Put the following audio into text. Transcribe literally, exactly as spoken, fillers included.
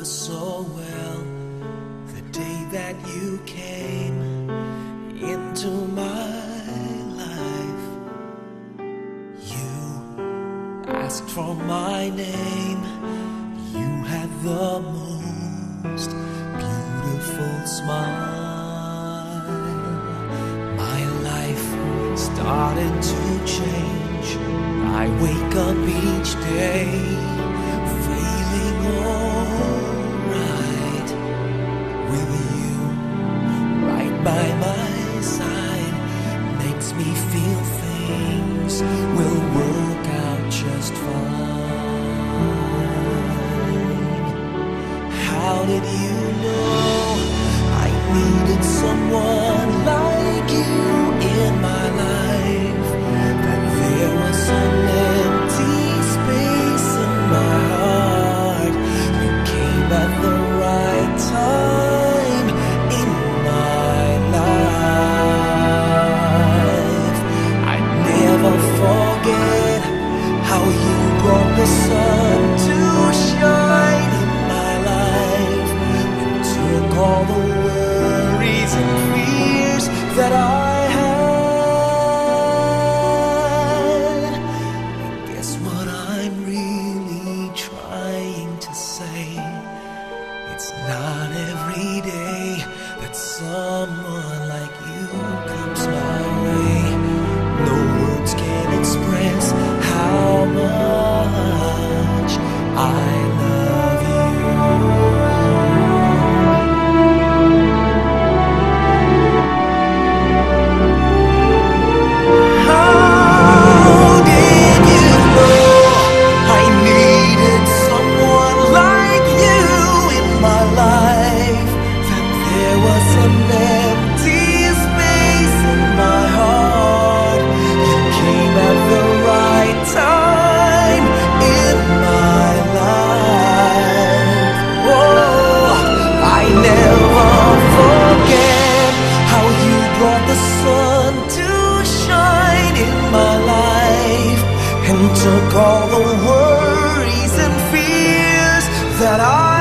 so well the day that you came into my life. You asked for my name. You had the most beautiful smile. My life started to change. I wake up each day feeling alright with you right by my side. Makes me feel things will work out just fine. How did you know I needed someone like you in my life? That there was some empty space in my heart. You came at the right time in my life. I'd never forget how you brought the sun to shine in my life and took all the worries and fears that I had. Guess what I'm really trying to say? It's not every day that someone like you comes my way. No words can express how much I love you. Took all the worries and fears that I